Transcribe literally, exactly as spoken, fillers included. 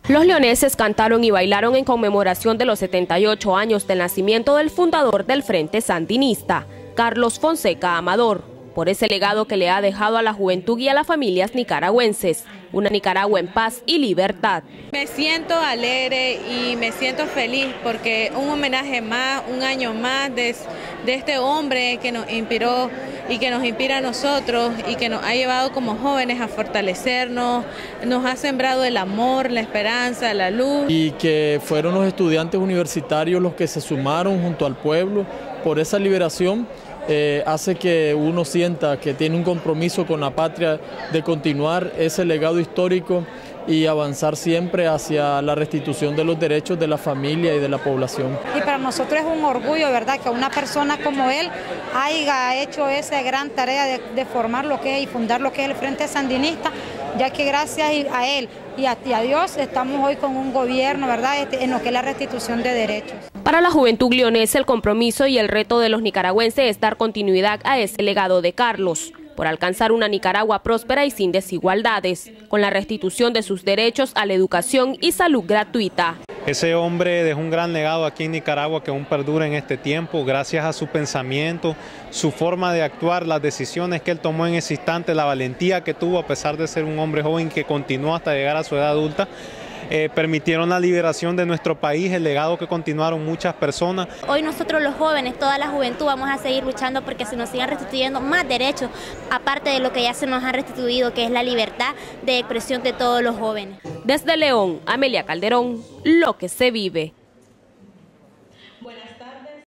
Los leoneses cantaron y bailaron en conmemoración de los setenta y ocho años del nacimiento del fundador del Frente Sandinista, Carlos Fonseca Amador, por ese legado que le ha dejado a la juventud y a las familias nicaragüenses, una Nicaragua en paz y libertad. Me siento alegre y me siento feliz porque un homenaje más, un año más de, de este hombre que nos inspiró y que nos inspira a nosotros y que nos ha llevado como jóvenes a fortalecernos, nos ha sembrado el amor, la esperanza, la luz. Y que fueron los estudiantes universitarios los que se sumaron junto al pueblo por esa liberación. Eh, hace que uno sienta que tiene un compromiso con la patria de continuar ese legado histórico y avanzar siempre hacia la restitución de los derechos de la familia y de la población. Y para nosotros es un orgullo, ¿verdad?, que una persona como él haya hecho esa gran tarea de, de formar lo que es y fundar lo que es el Frente Sandinista, ya que gracias a él y a, y a Dios estamos hoy con un gobierno, ¿verdad?, en lo que es la restitución de derechos. Para la juventud leonesa, el compromiso y el reto de los nicaragüenses es dar continuidad a ese legado de Carlos, por alcanzar una Nicaragua próspera y sin desigualdades, con la restitución de sus derechos a la educación y salud gratuita. Ese hombre dejó un gran legado aquí en Nicaragua que aún perdura en este tiempo, gracias a su pensamiento, su forma de actuar, las decisiones que él tomó en ese instante, la valentía que tuvo a pesar de ser un hombre joven que continuó hasta llegar a su edad adulta. Eh, permitieron la liberación de nuestro país, el legado que continuaron muchas personas. Hoy nosotros los jóvenes, toda la juventud, vamos a seguir luchando porque se nos sigan restituyendo más derechos, aparte de lo que ya se nos ha restituido, que es la libertad de expresión de todos los jóvenes. Desde León, Amelia Calderón, Lo que se vive.